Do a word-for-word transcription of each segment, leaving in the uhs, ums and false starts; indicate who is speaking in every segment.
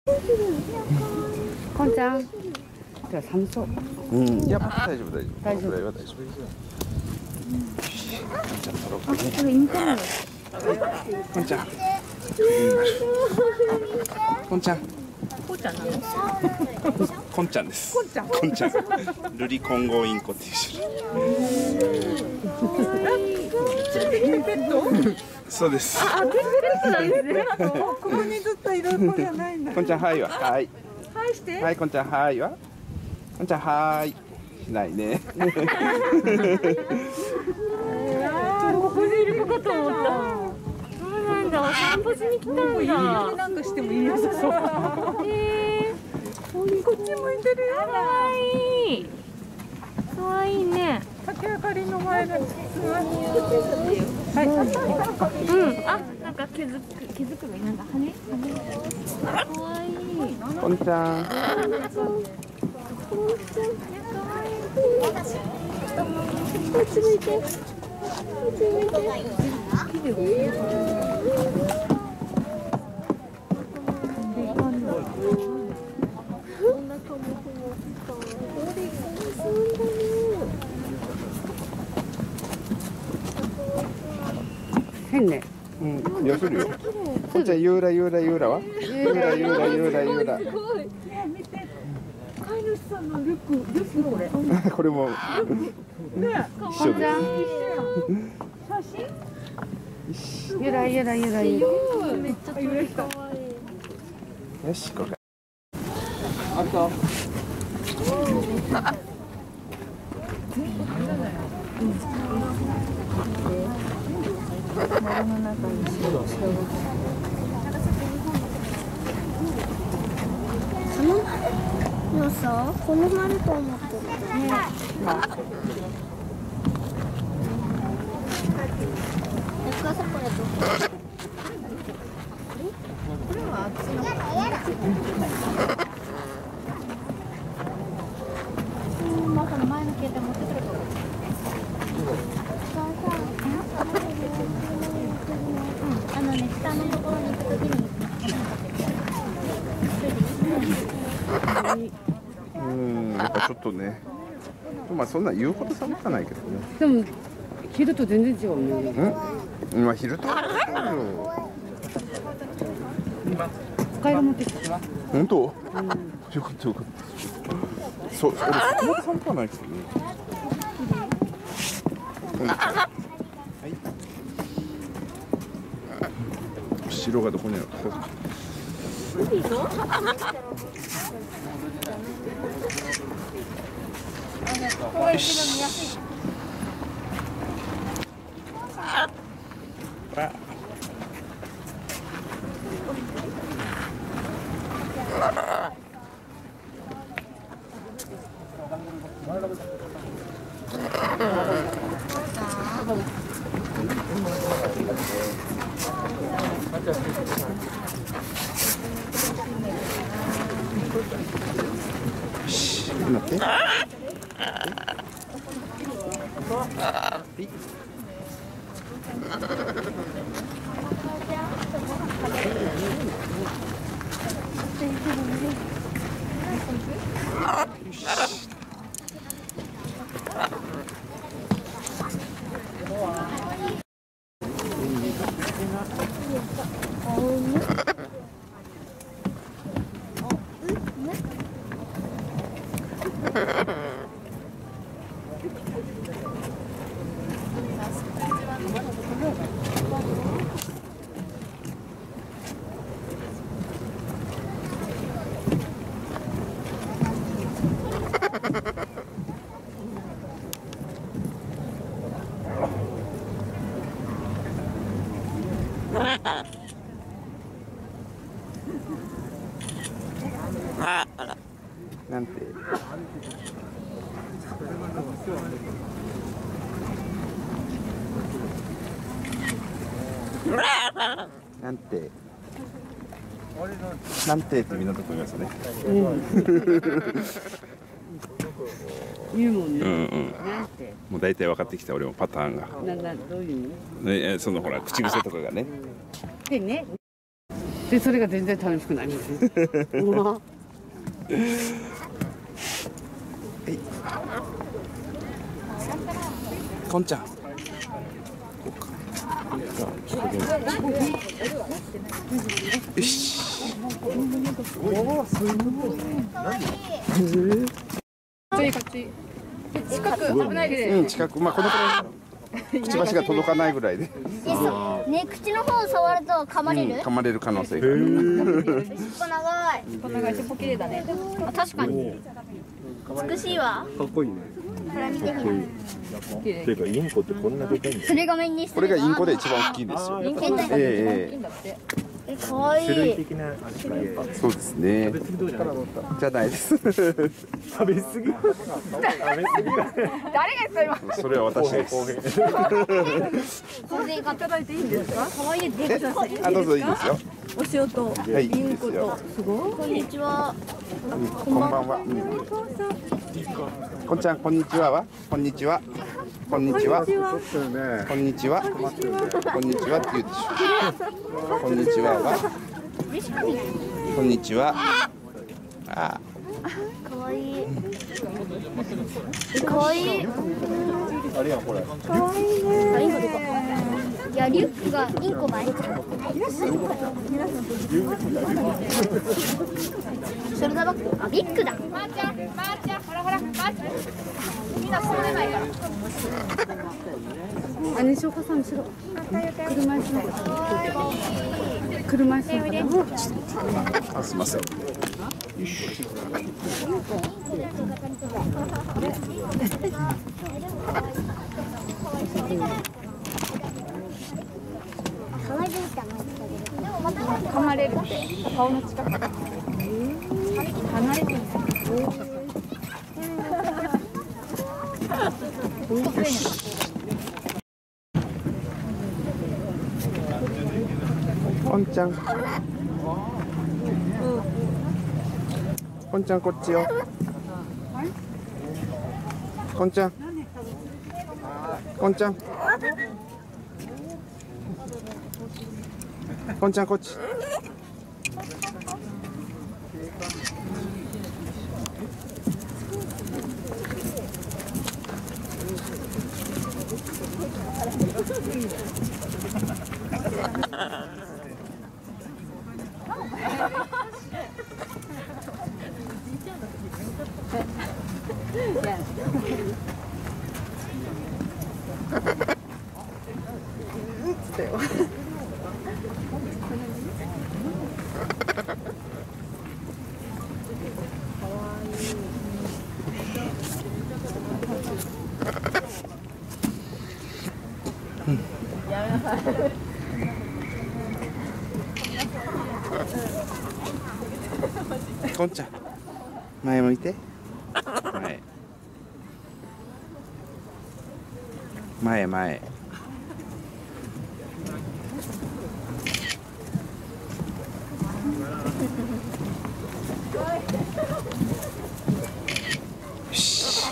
Speaker 1: こんちゃん。じゃ寒そう。
Speaker 2: うん、いや、大丈夫、大丈夫。
Speaker 1: 大丈夫。
Speaker 2: 大丈夫。大丈夫。じゃあ、取ろうかね。
Speaker 1: これインターネッ
Speaker 2: こんちゃん。こんちゃん。
Speaker 1: こんちゃんなの？
Speaker 2: こんちゃんです。
Speaker 1: こんちゃん。
Speaker 2: こんちゃん。ルリコンゴウインコっていう種類。
Speaker 1: ペット？
Speaker 2: そうです。
Speaker 1: あ、ペットなんですね。
Speaker 3: ここにずっといる子じゃないんだ。
Speaker 2: こんちゃん、はいわ。はい。
Speaker 1: はいして。
Speaker 2: はい、こんちゃん、はいわ。こんちゃん、はい。しないね。
Speaker 1: ここでいる子かと思った。そうなんだ。お散歩しに来たんだ。なんかしてもいいやつそう。へえ。こっち向いてるよ。かわいい。かわいいね。
Speaker 3: 竹あかりの前が。はい。
Speaker 1: うん。あ、なんか毛づく毛づくろいなんか羽？羽。かわいい。
Speaker 2: こんちゃん。
Speaker 1: こっち向いて。こっち向いて。変ね。
Speaker 2: うん、よするよ。こんちゃん、ゆうらゆうらゆうらは。ゆうらゆうらゆうらゆうら。
Speaker 3: すごい。見て。飼い主さんのリュック、リュックこれ。
Speaker 2: これも。
Speaker 3: ね。
Speaker 2: 一緒です。
Speaker 3: 写真。
Speaker 1: ゆらゆらゆらゆら。
Speaker 3: めっちゃ可愛い。
Speaker 2: よし、これ。
Speaker 3: あと。丸の中に白が。
Speaker 4: そののさ、この丸と思ってる。ね。お母さんこれどこ？これはあっちの。うん、まあこの前の携帯持ってくると。あのね、下のところに行くときに。
Speaker 2: うん、やっぱちょっとね。まあ、そんな言うほど寒くはないけどね。
Speaker 1: でも昼と全然違うね。
Speaker 2: うん、まあ、昼と。
Speaker 1: カイロ持ってきた。
Speaker 2: 本当。うん、よかった、よかった。そう、俺、そこまで寒くはないけどね。はい。後ろがどこにあるか。よし。あ。待って。なんて。なんて。なんてってみんなと思いますね。
Speaker 1: 言うもんね。
Speaker 2: うんうん。
Speaker 1: なんて。
Speaker 2: もう大体分かってきた俺もパターンが。
Speaker 1: ななどういう
Speaker 2: ね、そのほら口癖とかがね。
Speaker 1: でね。
Speaker 5: でそれが全然楽しくないみたいな。
Speaker 2: こんちゃん。よし。
Speaker 5: 近く危ないで。
Speaker 2: うん、近く、まあ、このくらい。くちばしが届かないぐらいで。
Speaker 4: ね、口の方を触ると噛まれる。
Speaker 2: うん、噛まれる可能性がある。
Speaker 4: 尻尾長い。
Speaker 1: こんな感じ、尻尾綺麗だね。
Speaker 4: あ、確かに。美しいわ。
Speaker 6: かっこいいね。
Speaker 4: これ見てみる。
Speaker 6: ていうかインコってこんなでかいんだ。
Speaker 4: それがメインにして
Speaker 2: これがインコで一番大きいんですよ。
Speaker 4: インコだ。
Speaker 2: ええ
Speaker 4: え、可愛
Speaker 6: 種類
Speaker 4: い。
Speaker 6: 的な味がやっぱ
Speaker 2: そうですね。じゃないです。
Speaker 6: 食べ過ぎ。食べ過ぎは。
Speaker 5: 誰が言った今。
Speaker 2: それは私です。
Speaker 4: これでいただいていいんですか。可愛いでかい。
Speaker 2: あ、どうぞいいですよ。
Speaker 1: お塩と
Speaker 2: はい、いいですよ。
Speaker 1: すごい。
Speaker 4: こんにちは。
Speaker 2: こんばんは。うんこんちゃん、こんにちはは。こんにちは。こんにちは。こんにちは。こんにちはって言うでしょ。こんにちはは。こんにちは。あ。
Speaker 4: 可愛い。可愛い。
Speaker 6: あれやこれ。
Speaker 4: 可愛いね。いや、リュックがインコ前。ショルダーバッグ、あ、ビッグだ。
Speaker 1: まーちゃん、まーちゃん、ほらほら、まーちゃん。みんな座れないから。
Speaker 5: あ、西岡さん後ろ。車椅子の。車椅子の。
Speaker 2: あ、すみません。
Speaker 1: 噛まれるって、顔の近く。離れてる。
Speaker 2: こんちゃん。こんちゃん、こっちよ。こんちゃん。こんちゃん。こんちゃん、こっち。こんちゃん、前向いて。前。前前。よし。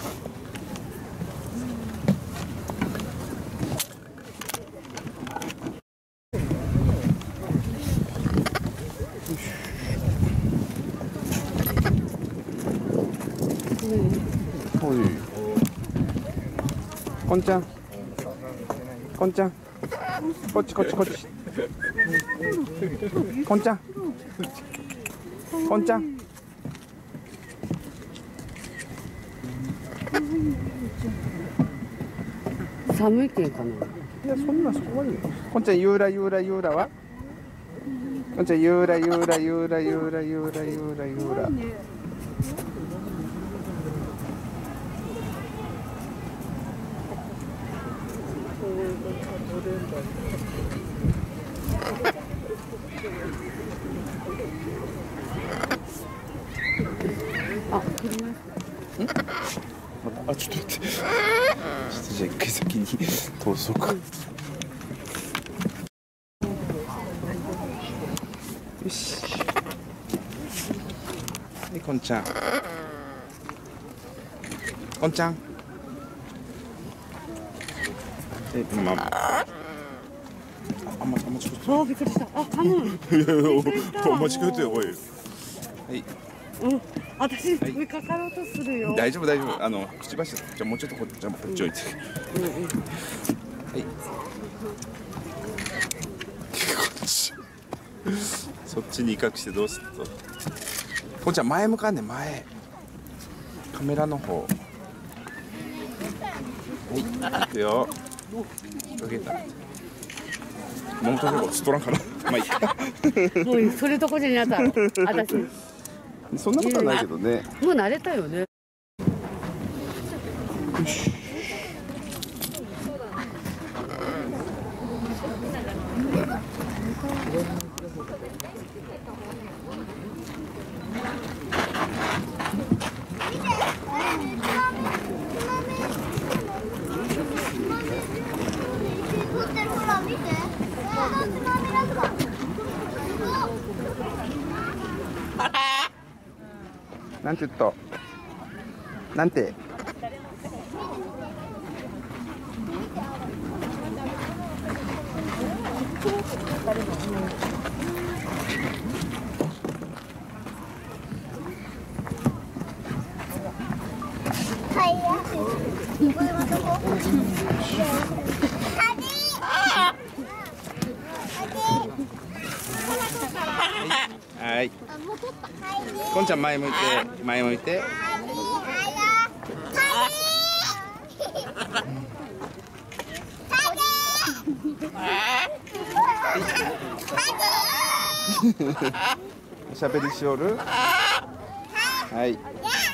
Speaker 2: おい。こんちゃん。こんちゃん。こっちこっちこっち。こんちゃん。こんちゃん。
Speaker 5: 寒いけんかな。
Speaker 2: いや、そんなそこはいいよ。こんちゃん、ゆうらゆうらゆうらは。こんちゃん、ゆうらゆうらゆうらゆうらゆうらゆうらゆうら。
Speaker 5: あ、車。
Speaker 2: あ、ちょっと待って。ちょっとじゃあ一回先に通そうか。よし。はい、こんちゃん。こんちゃん。え、ママ。 あ、間違えた。
Speaker 5: あ、びっくりした。あ、カモン。
Speaker 2: いやいや、間違えてやばいよ。はい。
Speaker 5: うん、私飛びかかろうとするよ。
Speaker 2: 大丈夫大丈夫。あのくちばし、じゃあもうちょっとこっち、じゃあこっち置いて。
Speaker 5: うんうん。
Speaker 2: はい。こっち。そっちに威嚇してどうすると。こんちゃん前向かんね、前。カメラの方。はい。行くよ。かけた。もうとこストランかな。まあいいか。
Speaker 5: もうそれとこじゃなかった。私。
Speaker 2: そんなことはないけどね。
Speaker 5: もう慣れたよね。
Speaker 2: なんて言った？なんて？はい。こんちゃん前向いて、前向いて。おしゃべりしおる。はい。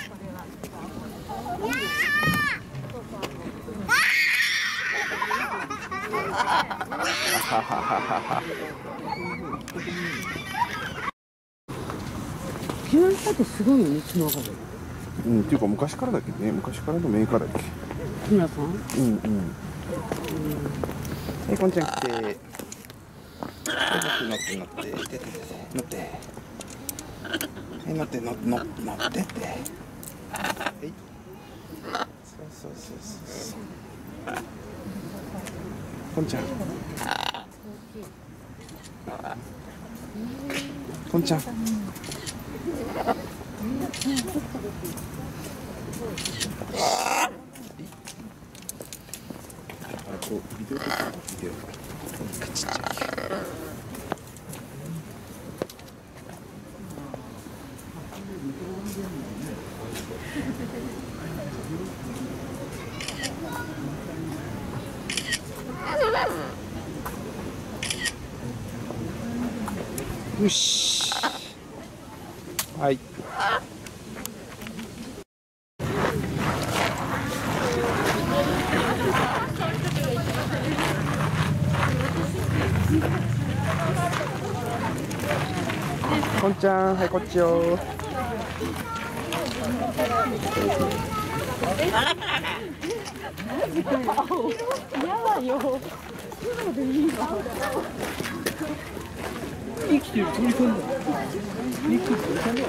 Speaker 5: ピュアスタってすごいよね、つながる。
Speaker 2: うん、っていうか昔からだっけね、昔からのメーカーだっけ。
Speaker 5: 木村さん。
Speaker 2: うんうん。はい、こんちゃん来て。はい、乗って乗って、乗って、乗って。はい、乗って、乗って、乗ってって。はい。そうそうそうそう。こんちゃん。こんちゃん。こうビデオ撮ってビデオちっちゃい。よし。はい。こんちゃん、はい、こっちよ。
Speaker 1: やだよ。
Speaker 6: 生きてる鳥さんだ。生きてる鳥さんだ。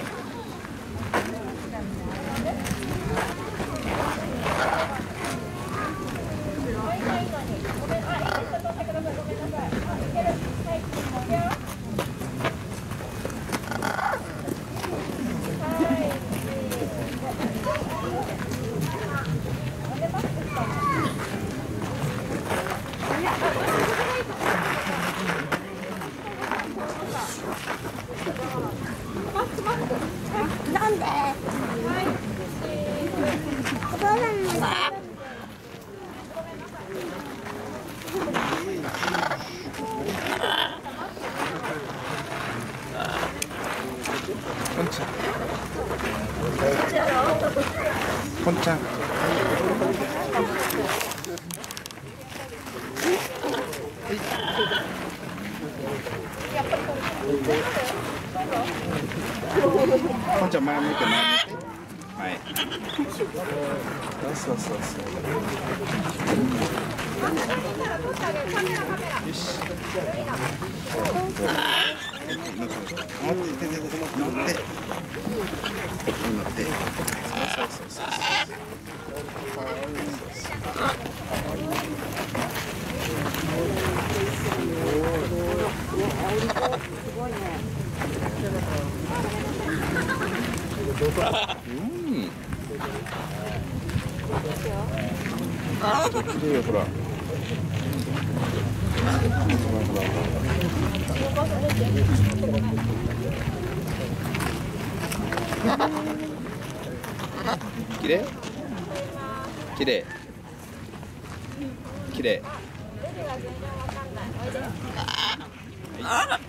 Speaker 4: なんで？お父さんも。
Speaker 2: こんちゃん。こんちゃん。こんちゃん前向いて前向いて。はい。そうそうそうそう。よし。乗って乗って乗って乗って。そうそうそうそう。 綺麗よほら。綺麗？綺麗。綺麗。